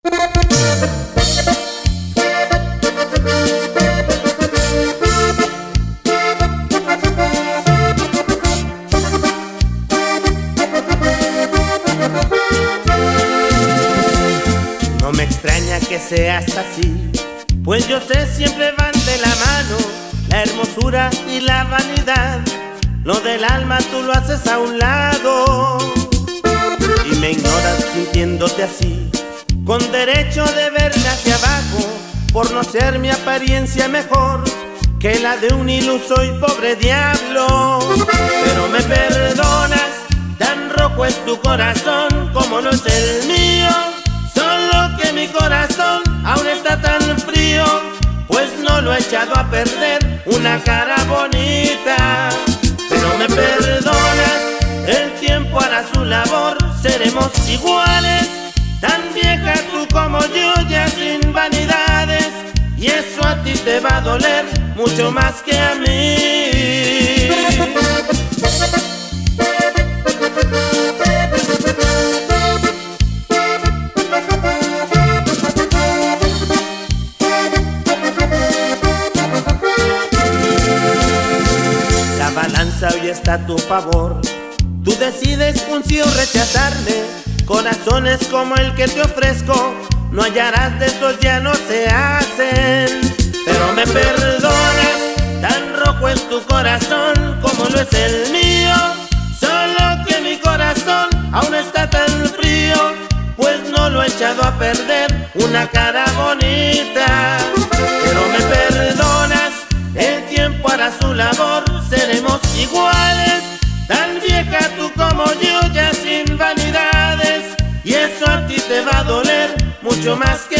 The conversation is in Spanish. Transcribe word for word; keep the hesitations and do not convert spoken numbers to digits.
No me extraña que seas así, pues yo sé siempre van de la mano la hermosura y la vanidad. Lo del alma tú lo haces a un lado y me ignoras sintiéndote así, con derecho de verme hacia abajo por no ser mi apariencia mejor que la de un iluso y pobre diablo. Pero me perdonas, tan rojo es tu corazón como lo es el mío, solo que mi corazón aún está tan frío, pues no lo he echado a perder una cara bonita. Pero me perdonas, el tiempo hará su labor, seremos iguales, tan vieja tú como yo, ya sin vanidades, y eso a ti te va a doler mucho más que a mí. La balanza hoy está a tu favor, tú decides un sí o rechazarme. Corazones como el que te ofrezco no hallarás, de esos ya no se hacen. Pero me perdonas, tan rojo es tu corazón como lo es el mío, solo que mi corazón aún está tan frío, pues no lo he echado a perder una cara bonita. Pero me perdonas, el tiempo hará su labor, seremos iguales, tan vieja tú como yo, ya sin vanidades, y eso a ti te va a doler mucho más que